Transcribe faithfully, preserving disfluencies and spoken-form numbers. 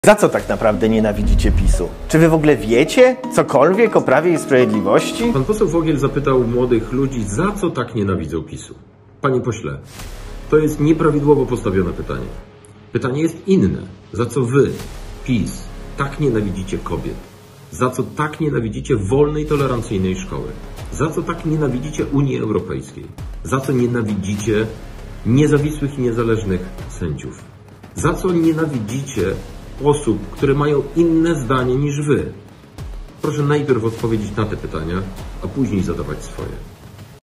Za co tak naprawdę nienawidzicie PiSu? Czy wy w ogóle wiecie cokolwiek o Prawie i Sprawiedliwości? Pan poseł Fogiel zapytał młodych ludzi, za co tak nienawidzą PiSu. Panie pośle, to jest nieprawidłowo postawione pytanie. Pytanie jest inne. Za co wy, PiS, tak nienawidzicie kobiet? Za co tak nienawidzicie wolnej, tolerancyjnej szkoły? Za co tak nienawidzicie Unii Europejskiej? Za co nienawidzicie niezawisłych i niezależnych sędziów? Za co nienawidzicie osób, które mają inne zdanie niż wy? Proszę najpierw odpowiedzieć na te pytania, a później zadawać swoje.